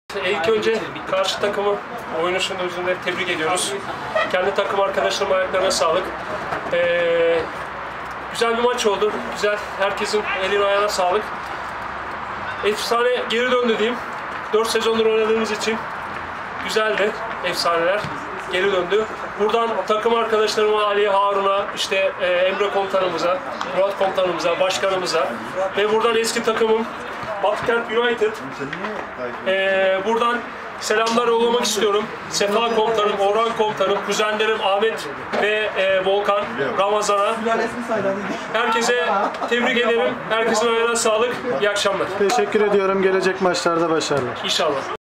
İlk önce karşı takımı oyunu sonucunda tebrik ediyoruz. Kendi takım arkadaşlarım ayaklarına sağlık. Güzel bir maç oldu. Güzel. Herkesin eline ayağına sağlık. Efsane geri döndü diyeyim. 4 sezondur oynadığımız için güzeldi. Efsaneler geri döndü. Buradan takım arkadaşlarıma, Ali, Harun'a, işte Emre komutanımıza, Murat komutanımıza, başkanımıza ve buradan eski takımım Batıkent United. Buradan selamlar yollamak istiyorum. Sefa komutanım, Orhan komutanım, kuzenlerim Ahmet ve Volkan, Ramazan'a. Herkese tebrik ederim. Herkesin ayağına sağlık. İyi akşamlar. Teşekkür ediyorum. Gelecek maçlarda başarılar. İnşallah.